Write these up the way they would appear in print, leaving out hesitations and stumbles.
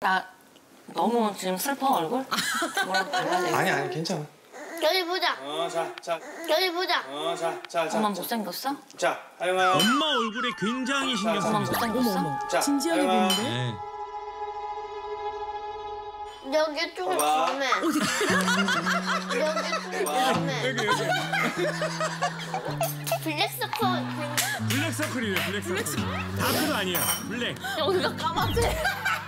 나 너무 지금 슬퍼 얼굴? 뭐라고 발라내? 아니 괜찮아. 여기 보자. 자. 여기 보자. 자. 엄마 못생겼어? 자, 아영아. 엄마 얼굴에 굉장히 신경 엄마 씁니다. 못생겼어? 자, 진지하게 아영아. 보는데? 네. 여기 좀 검해. 여기 좀 검해. 여기. 블랙서클. 블랙서클이에요, 블랙서클. 다크도 아니야, 블랙. 여기가 까맣대.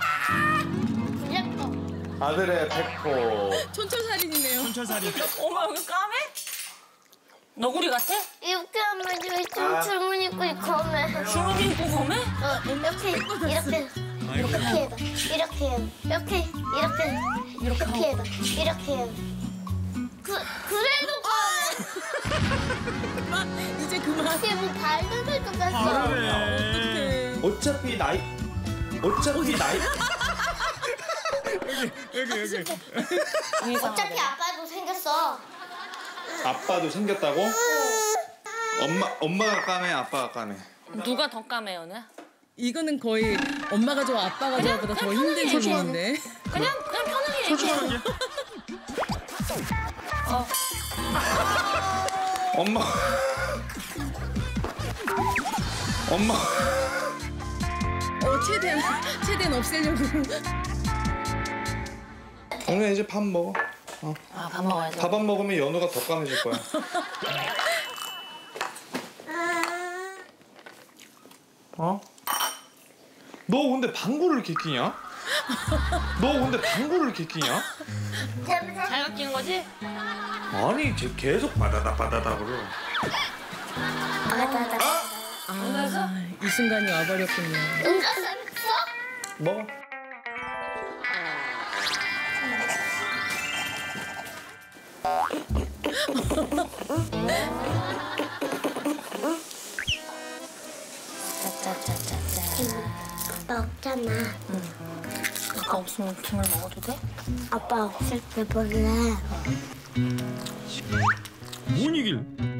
블랙서. 아들의 백호. 촌철살인이네요. 촌철살인. 어머 여기 까매? 너구리 같아? 이렇게 하면 여기 좀 줄무늬 입고 검해. 주름이 있고 검해? 이렇게 해봐. 이렇게 해봐. 이렇게 해봐. 그래도 검해. 이제 그만. 이게 뭐 발톱을 똑같어. 그래. 어차피 나이. 여기. 어차피 아빠도 생겼어. 아빠도 생겼다고? 엄마가 까매, 아빠가 까매. 누가 더 까매 오늘? 이거는 거의 엄마가 좋아, 아빠가 좋아보다 더 힘든 질문인데. 그냥 편하게 얘기해. 엄마. 최대한 없애려고. 오늘 이제 밥 먹어. 아 밥 먹어야지. 밥 안 먹으면 연우가 더 까매질 거야. 어? 너 근데 방구를 이렇게 끼냐? 자기가 끼는 거지? 아니, 쟤 계속 바다다그러. 이 순간이 와버렸군요. 응가 썼어? 뭐? 짜짜짜짜짜. 아빠 없잖아. 아까 없으면 김을 먹어도 돼? 아빠 없을 때 볼래. 뭔 얘기를?